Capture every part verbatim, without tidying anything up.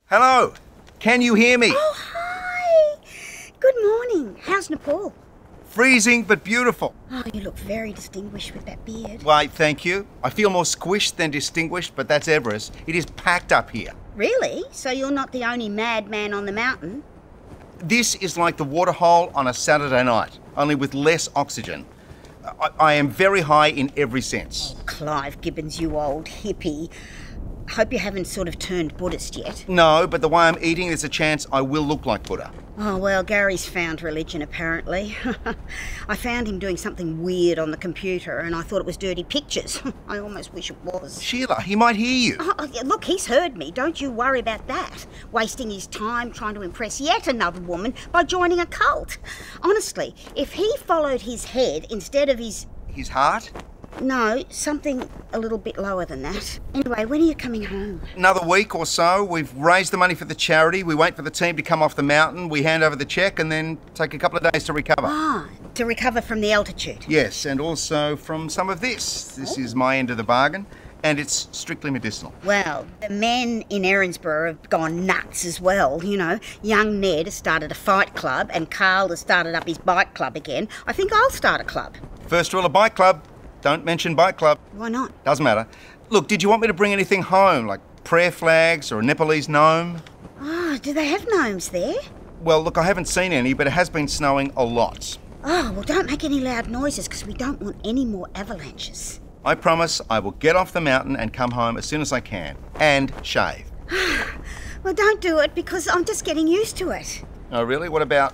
Hello. Can you hear me? Oh, hi. Good morning. How's Nepal? Freezing but beautiful. Oh, you look very distinguished with that beard. Why, thank you. I feel more squished than distinguished, but that's Everest. It is packed up here. Really? So you're not the only madman on the mountain? This is like the waterhole on a Saturday night, only with less oxygen. I, I am very high in every sense. Oh, Clive Gibbons, you old hippie. Hope you haven't sort of turned Buddhist yet. No, but the way I'm eating, there's a chance I will look like Buddha. Oh, well, Gary's found religion, apparently. I found him doing something weird on the computer, and I thought it was dirty pictures. I almost wish it was. Sheila, he might hear you. Oh, look, he's heard me. Don't you worry about that. Wasting his time trying to impress yet another woman by joining a cult. Honestly, if he followed his head instead of his... His heart? No, something a little bit lower than that. Anyway, when are you coming home? Another week or so. We've raised the money for the charity. We wait for the team to come off the mountain. We hand over the cheque and then take a couple of days to recover. Ah, to recover from the altitude. Yes, and also from some of this. This oh. is my end of the bargain, and it's strictly medicinal. Well, the men in Erinsborough have gone nuts as well, you know. Young Ned has started a fight club and Carl has started up his bike club again. I think I'll start a club. First rule of bike club. Don't mention bike club. Why not? Doesn't matter. Look, did you want me to bring anything home, like prayer flags or a Nepalese gnome? Oh, do they have gnomes there? Well, look, I haven't seen any, but it has been snowing a lot. Oh, well, don't make any loud noises because we don't want any more avalanches. I promise I will get off the mountain and come home as soon as I can. And shave. Well, don't do it because I'm just getting used to it. Oh, really? What about...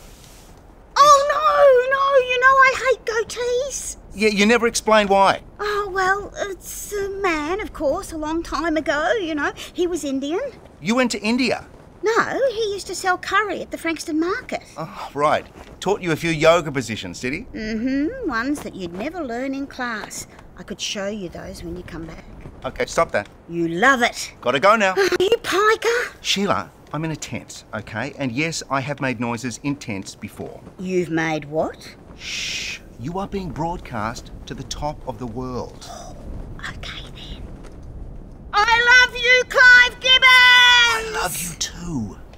Oh, no, no, you know I hate goatees. Yeah, you never explained why. Oh, well, it's a man, of course, a long time ago, you know. He was Indian. You went to India? No, he used to sell curry at the Frankston market. Oh, right. Taught you a few yoga positions, did he? Mm-hmm, ones that you'd never learn in class. I could show you those when you come back. Okay, stop that. You love it. Gotta go now. Oh, you piker. Sheila, I'm in a tent, okay? And yes, I have made noises in tents before. You've made what? Shh. You are being broadcast to the top of the world. Oh, okay then. I love you, Clive Gibbons! I love you too.